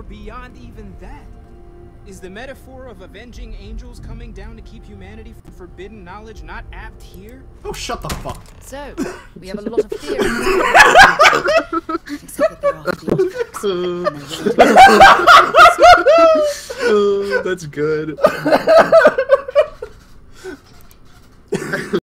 beyond even that? Is the metaphor of avenging angels coming down to keep humanity from forbidden knowledge not apt here? Oh, shut the fuck. So, we have a lot of theories. Except that they're all theories. Oh, that's good.